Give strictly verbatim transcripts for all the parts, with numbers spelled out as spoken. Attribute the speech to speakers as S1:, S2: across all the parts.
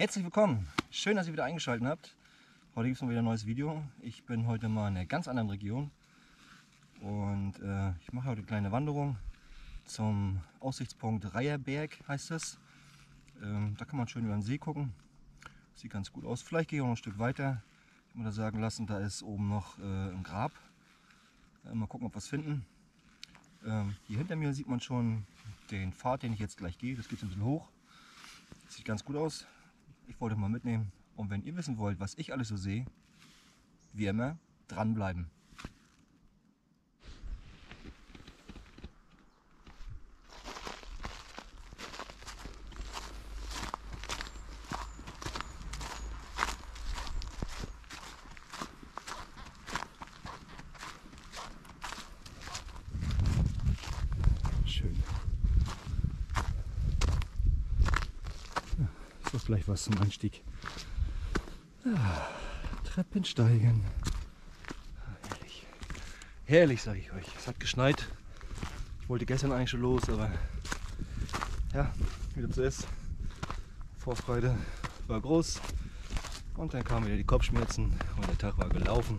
S1: Herzlich willkommen, schön, dass ihr wieder eingeschaltet habt. Heute gibt es mal wieder ein neues Video. Ich bin heute mal in einer ganz anderen Region und äh, ich mache heute eine kleine Wanderung zum Aussichtspunkt Reierberg, heißt das. Ähm, da kann man schön über den See gucken, sieht ganz gut aus. Vielleicht gehe ich auch noch ein Stück weiter. Ich habe mir da sagen lassen, da ist oben noch äh, ein Grab. Äh, mal gucken, ob wir was finden. Ähm, hier hinter mir sieht man schon den Pfad, den ich jetzt gleich gehe. Das geht ein bisschen hoch. Sieht ganz gut aus. Ich wollte mal mitnehmen. Und wenn ihr wissen wollt, was ich alles so sehe, wie immer, dranbleiben. Schön. So, vielleicht was zum Anstieg. Ah, Treppensteigen. Herrlich. Herrlich, sage ich euch. Es hat geschneit. Ich wollte gestern eigentlich schon los, aber ja, wie das so ist. Vorfreude war groß und dann kamen wieder die Kopfschmerzen und der Tag war gelaufen.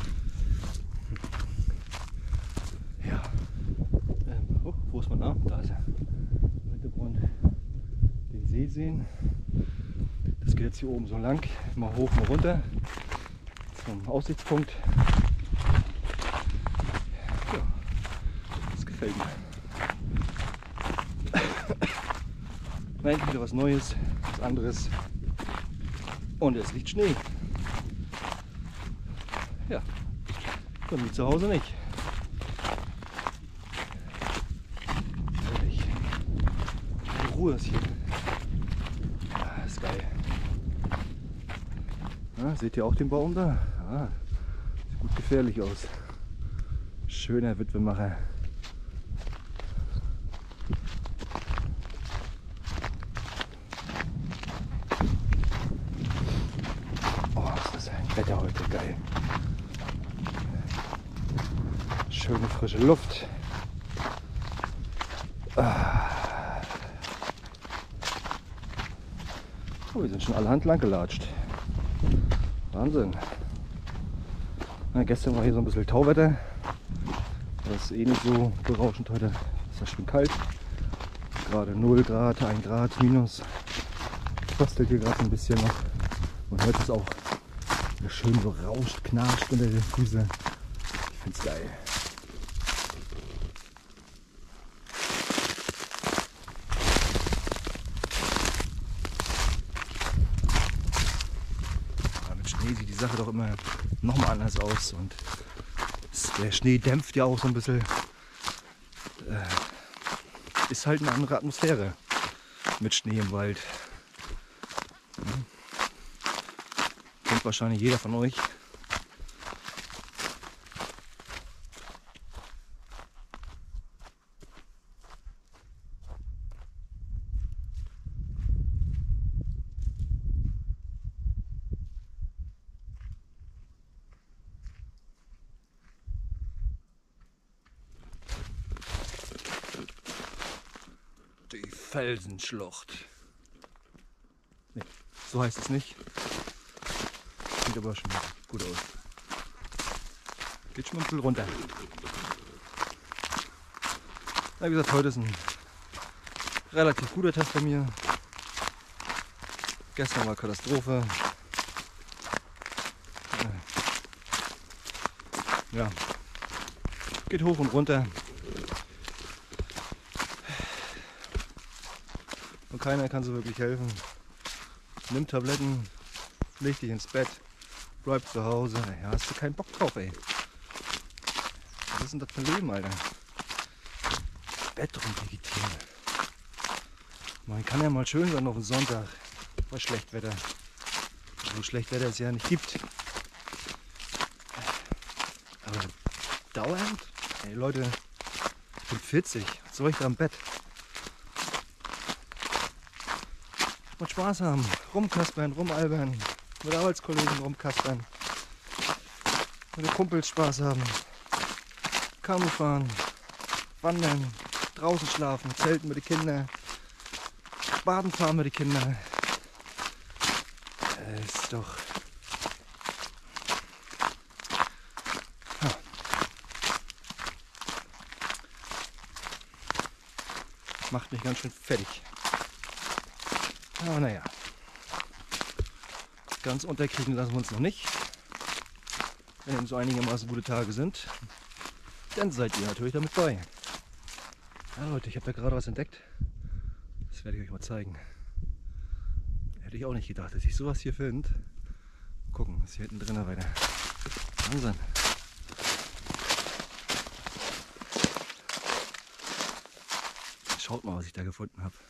S1: Ja, ähm, oh, wo ist man da? Da ist er. Im Hintergrund den See sehen. Das geht jetzt hier oben so lang, mal hoch, mal runter zum Aussichtspunkt. Ja, das gefällt mir. Nein, wieder was Neues, was anderes. Und es liegt Schnee. Ja, bei mir zu Hause nicht. Herrlich. Die Ruhe ist hier. Ah, ist geil. Ja, seht ihr auch den Baum da? Ah, sieht gut gefährlich aus. Schöner Witwemacher. Oh, ist das ein Wetter heute geil. Schöne frische Luft. Ah. Oh, wir sind schon allerhand lang gelatscht. Wahnsinn. Na, gestern war hier so ein bisschen Tauwetter. Das ist eh nicht so berauschend. Heute ist das schön kalt. Gerade null Grad, ein Grad minus. Fröstelt hier gerade ein bisschen noch. Und hört es auch schön so rauscht, knarscht unter den Füßen. Ich finde es geil. Sieht die Sache doch immer noch mal anders aus und der Schnee dämpft ja auch so ein bisschen. Äh, ist halt eine andere Atmosphäre mit Schnee im Wald. Ja. Kennt wahrscheinlich jeder von euch. Die Felsenschlucht. Nee, so heißt es nicht. Sieht aber schon gut aus. Geht schon ein bisschen runter. Ja, wie gesagt, heute ist ein relativ guter Tag bei mir. Gestern war Katastrophe. Ja, geht hoch und runter. Und keiner kann so wirklich helfen. Nimm Tabletten, leg dich ins Bett, bleib zu Hause. Ja, hast du keinen Bock drauf, ey. Was ist denn das für ein Leben, Alter? Bett rumvegetieren. Man kann ja mal schön sein auf den Sonntag bei Schlechtwetter. So Schlechtwetter es ja nicht gibt. Aber dauernd? Ey Leute, ich bin vierzig. Was soll ich da im Bett? Und Spaß haben, rumkaspern, rumalbern, mit Arbeitskollegen rumkaspern, mit den Kumpels Spaß haben, Kanu fahren, wandern, draußen schlafen, zelten mit den Kindern, baden fahren mit den Kindern. ist doch... Ja. Macht mich ganz schön fertig. Aber naja, ganz unterkriegen lassen wir uns noch nicht. Wenn eben so einigermaßen gute Tage sind, dann seid ihr natürlich damit bei. Ja Leute, ich habe da gerade was entdeckt. Das werde ich euch mal zeigen. Hätte ich auch nicht gedacht, dass ich sowas hier finde. Gucken, was ist hier hinten drin weiter. Wahnsinn. Schaut mal, was ich da gefunden habe.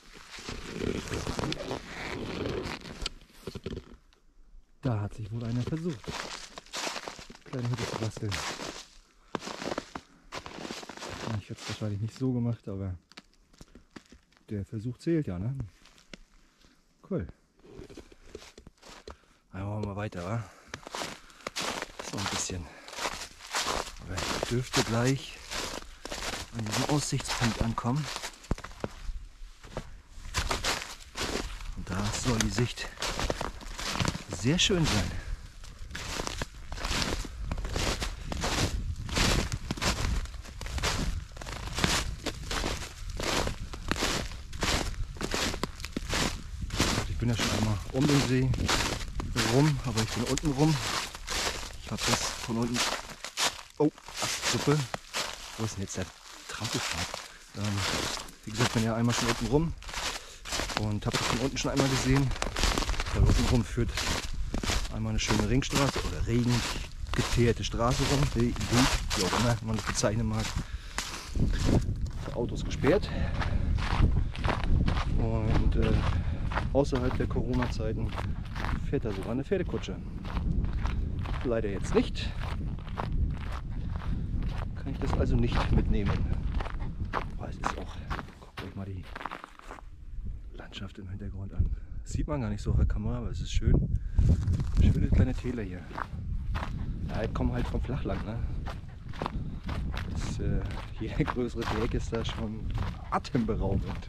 S1: Da hat sich wohl einer versucht, kleine Hütte zu basteln. Ich hätte es wahrscheinlich nicht so gemacht, aber der Versuch zählt ja, ne? Cool. Dann machen wir mal weiter, wa? So ein bisschen. Aber ich dürfte gleich an diesem Aussichtspunkt ankommen. Und da soll die Sicht sehr schön sein. Ich bin ja schon einmal um den See rum, aber ich bin unten rum. Ich habe das von unten... Oh, Astsuppe. Wo ist denn jetzt der Trampelpfad? Ähm, wie gesagt, ich bin ja einmal schon unten rum und habe das von unten schon einmal gesehen. Weil unten rum führt einmal eine schöne Ringstraße oder regengeteerte Straße rum, wie auch immer man das bezeichnen mag. Für Autos gesperrt. Und äh, außerhalb der Corona-Zeiten fährt da sogar eine Pferdekutsche. Leider jetzt nicht. Kann ich das also nicht mitnehmen. Aber es ist auch, guckt euch mal die Landschaft im Hintergrund an. Das sieht man gar nicht so auf der Kamera, aber es ist schön. Schöne kleine Täler hier. Ja, ich komme halt vom Flachland, ne? Das, äh, jeder größere Berg ist da schon atemberaubend.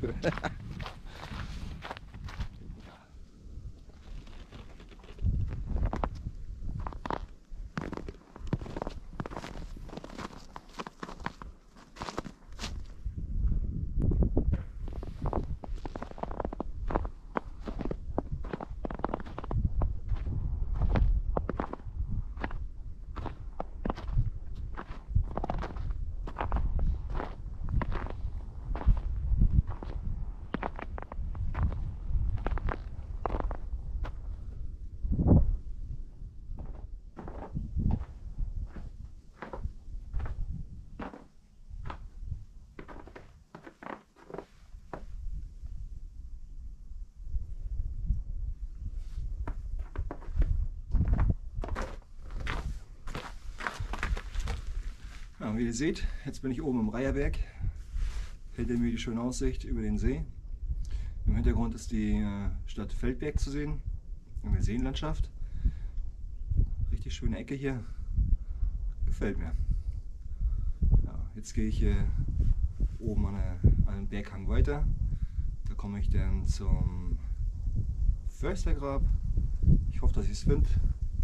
S1: Ja, wie ihr seht, jetzt bin ich oben im Reiherberg. Hinter mir die schöne Aussicht über den See. Im Hintergrund ist die äh, Stadt Feldberg zu sehen, in der Seenlandschaft. Richtig schöne Ecke hier. Gefällt mir. Ja, jetzt gehe ich äh, oben an, eine, an einem Berghang weiter. Da komme ich dann zum Förstergrab. Ich hoffe, dass ich es finde.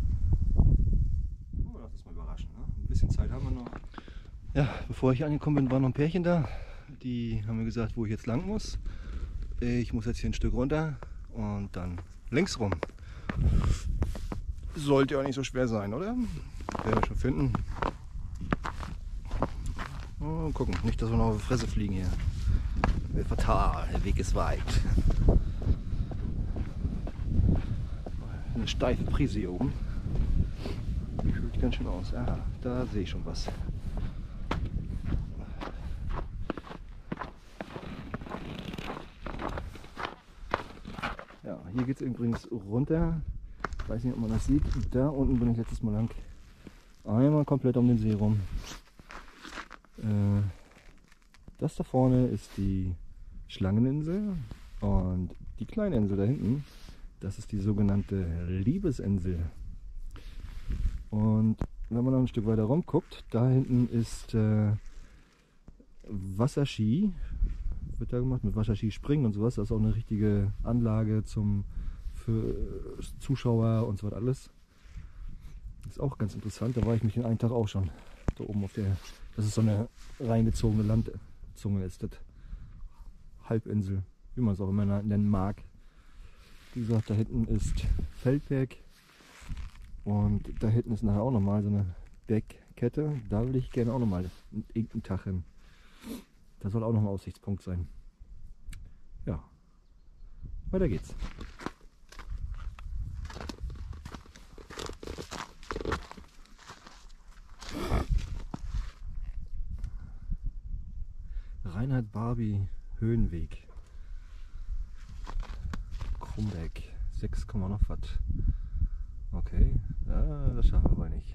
S1: Oh, lass uns mal überraschen. Ne? Ein bisschen Zeit haben wir noch. Ja, bevor ich angekommen bin, war noch ein Pärchen da. Die haben mir gesagt, wo ich jetzt lang muss. Ich muss jetzt hier ein Stück runter und dann links rum. Sollte ja nicht so schwer sein, oder? Werden wir schon finden. Oh, gucken, nicht, dass wir noch auf die Fresse fliegen hier. Wird fatal, der Weg ist weit. Eine steife Prise hier oben. Die fühlt ganz schön aus. Aha, da sehe ich schon was. Ja, hier geht es übrigens runter. Ich weiß nicht, ob man das sieht. Da unten bin ich letztes Mal lang. Einmal komplett um den See rum. Äh, das da vorne ist die Schlangeninsel und die kleine Insel da hinten, das ist die sogenannte Liebesinsel. Und wenn man noch ein Stück weiter rum guckt, da hinten ist äh, Wasserski. Wird da gemacht mit Wasserski springen und sowas. Das ist auch eine richtige Anlage zum für Zuschauer und so was alles. Das ist auch ganz interessant, da war ich mich den einen Tag auch schon. Da oben auf der, das ist so eine reingezogene Landzunge ist das. Halbinsel, wie man es auch immer nennen mag. Wie gesagt, da hinten ist Feldberg und da hinten ist nachher auch nochmal so eine Bergkette. Da will ich gerne auch nochmal irgendeinen Tag hin. Da soll auch noch ein Aussichtspunkt sein. Ja, weiter geht's. Reinhard Barbie Höhenweg. Krumberg. sechs, noch was. Okay, ja, das schaffen wir aber nicht.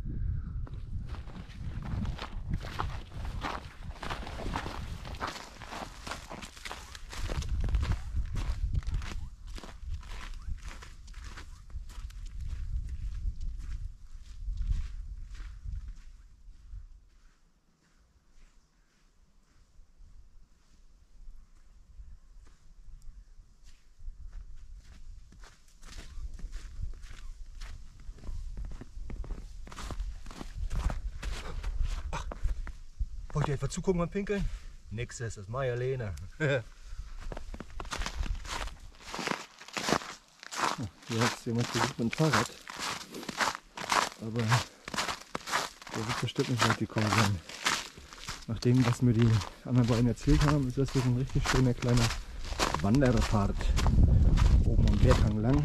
S1: Wollt ihr etwa zugucken beim Pinkeln? Nix, das ist Maya Lena. Hier hat jemand versucht mit dem Fahrrad. Aber der wird bestimmt nicht weit gekommen sein. Nach dem, was mir die anderen beiden erzählt haben, ist das hier ein richtig schöner kleiner Wanderpfad. Oben am Berghang lang.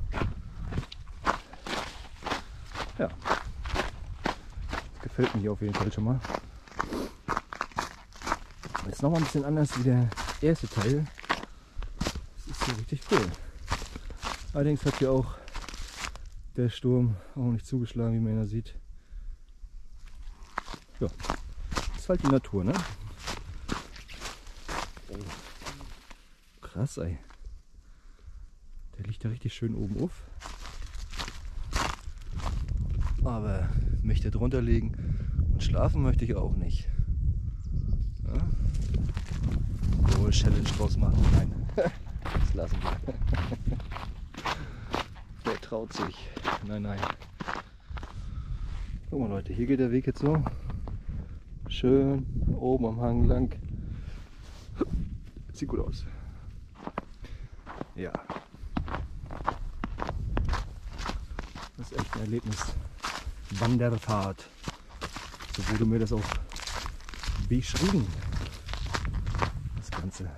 S1: Ja. Das gefällt mir hier auf jeden Fall schon mal. Ist noch mal ein bisschen anders wie der erste Teil. Das ist hier richtig cool. Allerdings hat hier auch der Sturm auch nicht zugeschlagen, wie man ja sieht. Ja, das ist halt die Natur, ne? Oh. Krass, ey. Der liegt da richtig schön oben auf. Aber möchte drunter liegen und schlafen möchte ich auch nicht. Ja? Wohl Challenge draus machen. Nein, das lassen wir. Wer traut sich? Nein, nein. Guck mal Leute, hier geht der Weg jetzt so. Schön oben am Hang lang. Sieht gut aus. Ja. Das ist echt ein Erlebnis. Wanderfahrt. So wurde mir das auch beschrieben. Das Ganze.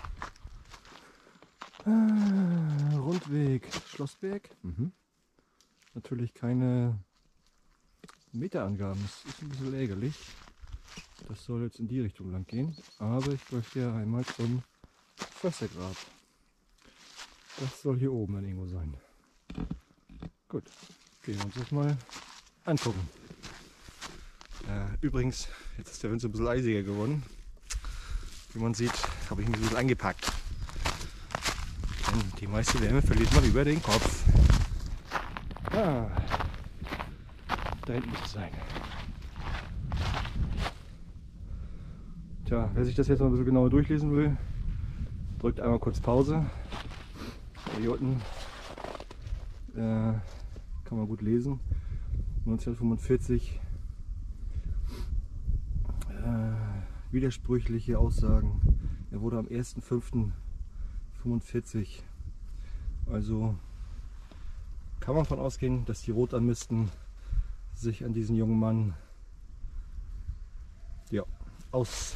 S1: Ah, Rundweg Schlossberg. Mhm. Natürlich keine Meterangaben. Das ist ein bisschen ärgerlich. Das soll jetzt in die Richtung lang gehen. Aber ich möchte ja einmal zum Förstergrab. Das soll hier oben dann irgendwo sein. Gut, gehen wir uns das mal angucken. Äh, übrigens, jetzt ist der Wind so ein bisschen eisiger geworden. Wie man sieht, habe ich mich ein bisschen angepackt. Denn die meiste Wärme verliert man über den Kopf. Ah, da hinten muss es sein. Tja, wer sich das jetzt noch ein bisschen genauer durchlesen will, drückt einmal kurz Pause. Hier unten äh, kann man gut lesen. neunzehnhundertfünfundvierzig äh, widersprüchliche Aussagen. Er wurde am ersten fünften fünfundvierzig. Also kann man davon ausgehen, dass die Rotarmisten sich an diesen jungen Mann ja, aus.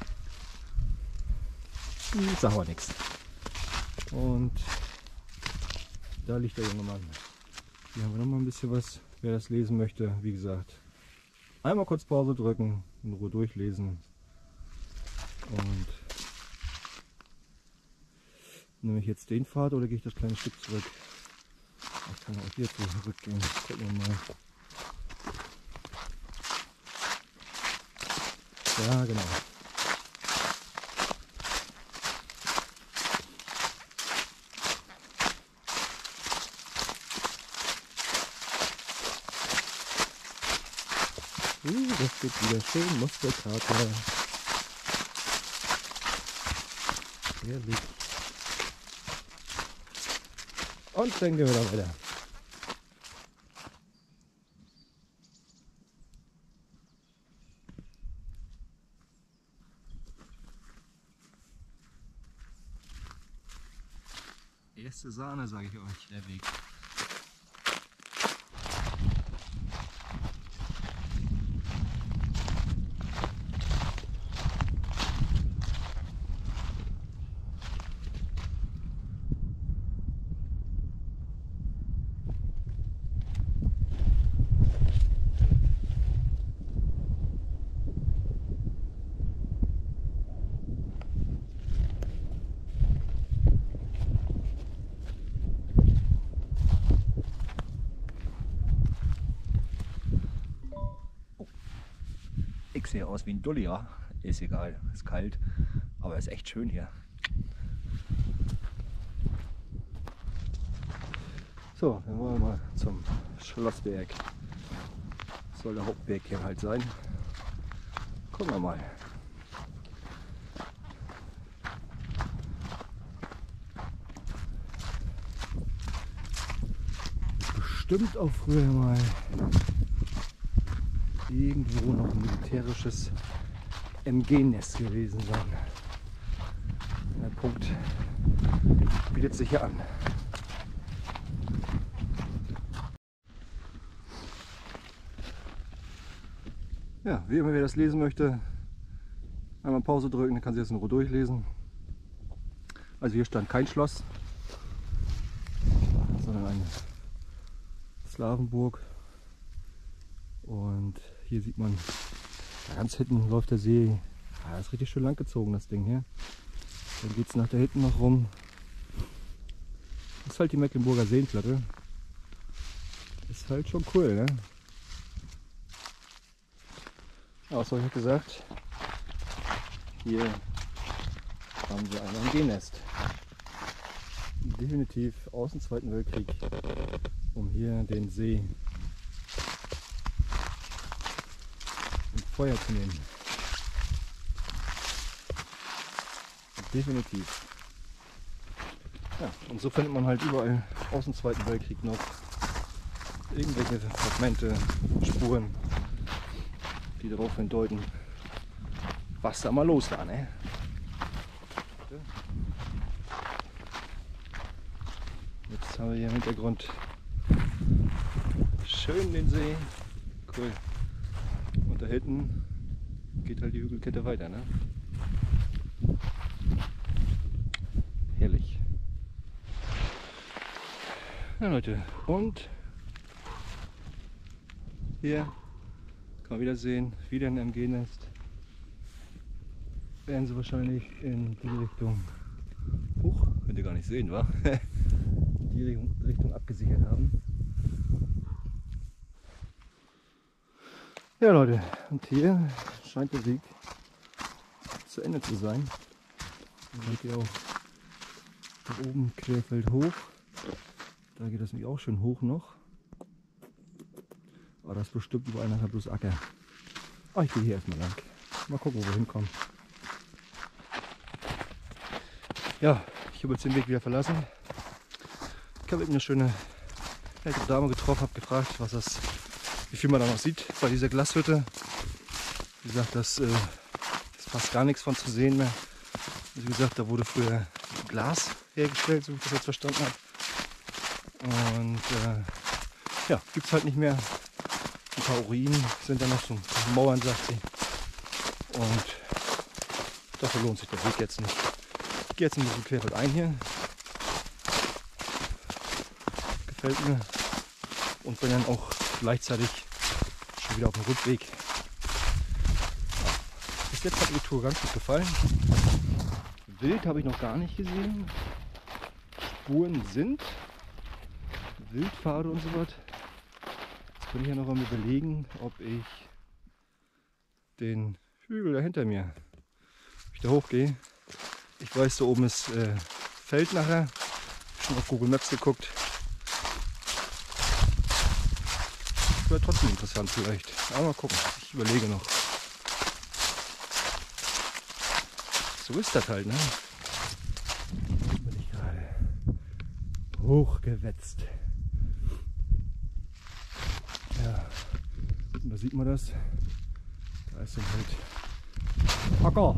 S1: Ich sag aber nichts. Und da liegt der junge Mann. Hier haben wir noch mal ein bisschen was, wer das lesen möchte. Wie gesagt, einmal kurz Pause drücken, in Ruhe durchlesen. Und nehme ich jetzt den Pfad oder gehe ich das kleine Stück zurück? Ich kann auch hier zurückgehen. Gucken wir mal. Ja, genau. Uh, das geht wieder schön, Musterkater. Herrlich. Und dann gehen wir da weiter. Erste Sahne, sage ich euch, der Weg. Ich sehe aus wie ein Dulli, ja. Ist egal, ist kalt, aber ist echt schön hier. So, dann wollen wir mal zum Schlossberg. Soll der Hauptberg hier halt sein. Gucken wir mal. Bestimmt auch früher mal irgendwo noch ein militärisches M G-Nest gewesen sein. Der Punkt bietet sich hier an. Ja, wie immer wer das lesen möchte, einmal Pause drücken, dann kann sie das in Ruhe durchlesen. Also hier stand kein Schloss, sondern eine Slawenburg. Und hier sieht man, da ganz hinten läuft der See. Ja, das ist richtig schön lang gezogen, das Ding hier. Dann geht es nach da hinten noch rum. Das ist halt die Mecklenburger Seenplatte. Ist halt schon cool, ne? Ja, was habe ich gesagt? Hier haben wir ein M G-Nest. Definitiv aus dem Zweiten Weltkrieg, um hier den See in Feuer zu nehmen. Definitiv. Ja, und so findet man halt überall aus dem Zweiten Weltkrieg noch irgendwelche Fragmente, Spuren, die darauf hindeuten, was da mal los war, ne? Jetzt haben wir hier im Hintergrund schön den See. Cool. Und da hinten geht halt die Hügelkette weiter, ne? Herrlich. Ja Leute, und hier kann man wieder sehen, wieder ein M G-Nest. Werden sie wahrscheinlich in die Richtung, hoch, könnt ihr gar nicht sehen, wa? Die Richtung abgesichert haben. Ja Leute, und hier scheint der Weg zu Ende zu sein. Dann geht ihr auch da oben querfeld hoch. Da geht das nämlich auch schön hoch noch. Aber das ist bestimmt überall nachher bloß Acker. Oh, ich gehe hier erstmal lang. Mal gucken, wo wir hinkommen. Ja, ich habe jetzt den Weg wieder verlassen. Ich habe eben eine schöne ältere Dame getroffen, habe gefragt, was das, wie viel man da noch sieht bei dieser Glashütte. Wie gesagt, das äh, ist fast gar nichts von zu sehen mehr. Wie gesagt, da wurde früher Glas hergestellt, so wie ich das jetzt verstanden habe. Und äh, ja, gibt es halt nicht mehr. Ein paar Ruinen sind da noch, so ein paar Mauern, sagt sie. Und dafür lohnt sich der Weg jetzt nicht. Ich gehe jetzt ein bisschen querfeld ein hier. Gefällt mir. Und bin dann auch gleichzeitig schon wieder auf dem Rückweg. Ja. Bis jetzt hat mir die Tour ganz gut gefallen. Wild habe ich noch gar nicht gesehen. Spuren sind. Wildpfade und so was. Jetzt bin ich ja noch am Überlegen, ob ich den Hügel da hinter mir, ob ich da hochgehe. Ich weiß, da oben ist äh, Feld nachher. Ich habe schon auf Google Maps geguckt. Wäre trotzdem interessant vielleicht. Aber mal gucken. Ich überlege noch. So ist das halt, ne? Jetzt bin ich gerade hochgewetzt. Ja, und da sieht man das. Da ist dann halt Acker.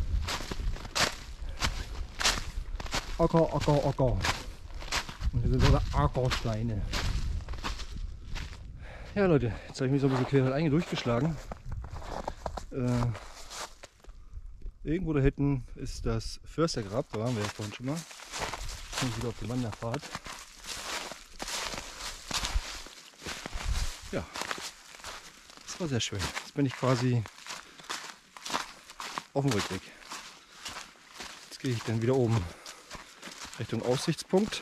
S1: Acker, Acker, Acker. Und hier sind sogar Ackersteine. Ja Leute, jetzt habe ich mich so ein bisschen quer durchgeschlagen. Äh, irgendwo da hinten ist das Förstergrab, da waren wir ja vorhin schon mal. Jetzt bin ich wieder auf die Wanderfahrt. Ja, das war sehr schön. Jetzt bin ich quasi auf dem Rückweg. Jetzt gehe ich dann wieder oben Richtung Aussichtspunkt.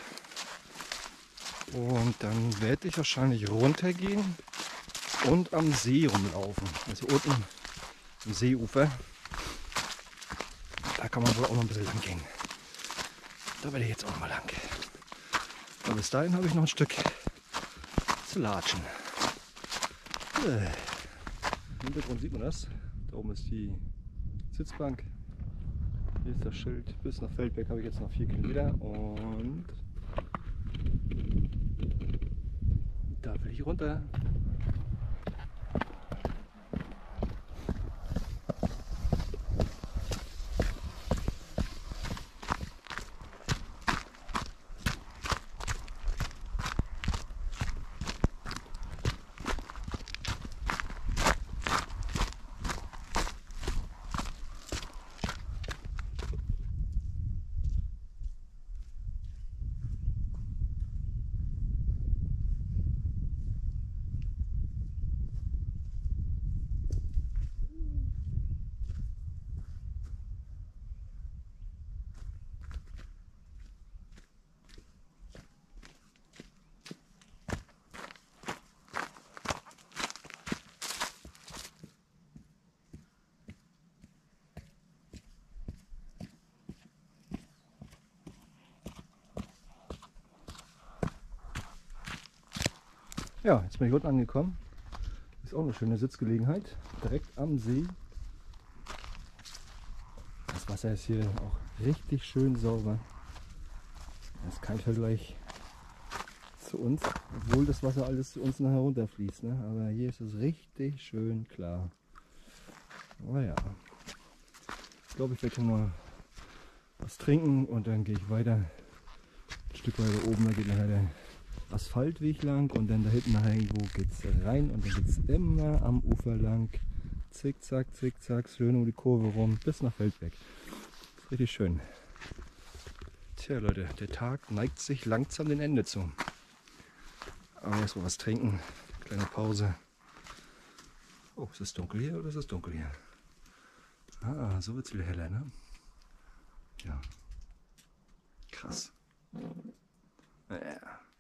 S1: Und dann werde ich wahrscheinlich runtergehen und am See rumlaufen. Also unten am Seeufer. Da kann man wohl auch noch ein bisschen lang gehen. Da werde ich jetzt auch noch mal lang. Und bis dahin habe ich noch ein Stück zu latschen. Im Hintergrund sieht man das. Da oben ist die Sitzbank. Hier ist das Schild. Bis nach Feldberg habe ich jetzt noch vier Kilometer. Und da will ich runter. Ja, jetzt bin ich unten angekommen. Ist auch eine schöne Sitzgelegenheit. Direkt am See. Das Wasser ist hier auch richtig schön sauber. Das ist kein Vergleich zu uns, obwohl das Wasser alles zu uns nachher runterfließt. Ne? Aber hier ist es richtig schön klar. Naja, ich glaube, ich werde hier mal was trinken und dann gehe ich weiter. Ein Stück weiter oben, da geht nachher der Asphaltweg lang und dann da hinten nachher irgendwo geht es rein und dann geht es immer am Ufer lang. Zickzack, zickzack, schön um die Kurve rum bis nach Feldberg. Richtig schön. Tja Leute, der Tag neigt sich langsam dem Ende zu. Aber erstmal was trinken. Kleine Pause. Oh, ist es dunkel hier oder ist es dunkel hier? Ah, so wird es wieder heller, ne? Ja. Krass. Ja.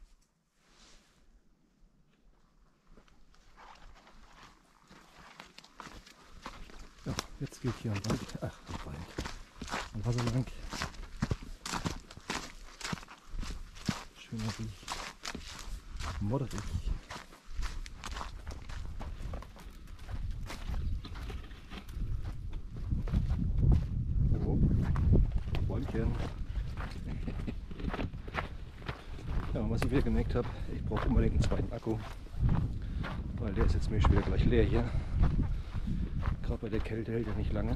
S1: Ja, jetzt geht hier am Wald, ach, am Wald, am Wasser lang. Schöner Weg, modderig. Oh, Bäumchen. Ja, und was ich wieder gemerkt habe, ich brauche unbedingt einen zweiten Akku, weil der ist jetzt mir schon wieder gleich leer hier. Gerade bei der Kälte hält er nicht lange.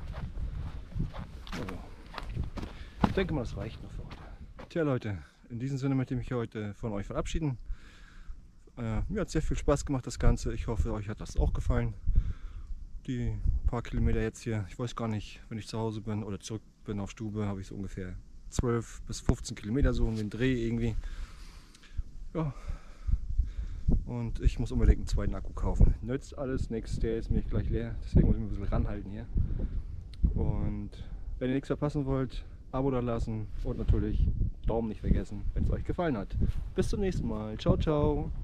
S1: Also, ich denke mal, das reicht noch für heute. Tja Leute, in diesem Sinne möchte ich mich heute von euch verabschieden. Äh, mir hat sehr viel Spaß gemacht das Ganze. Ich hoffe, euch hat das auch gefallen. Die paar Kilometer jetzt hier, ich weiß gar nicht, wenn ich zu Hause bin oder zurück bin auf Stube, habe ich so ungefähr zwölf bis fünfzehn Kilometer so um den Dreh irgendwie. Ja. Und ich muss unbedingt einen zweiten Akku kaufen. Nützt alles nichts, der ist nämlich gleich leer. Deswegen muss ich ein bisschen ranhalten hier. Und wenn ihr nichts verpassen wollt, Abo da lassen und natürlich Daumen nicht vergessen, wenn es euch gefallen hat. Bis zum nächsten Mal. Ciao, ciao.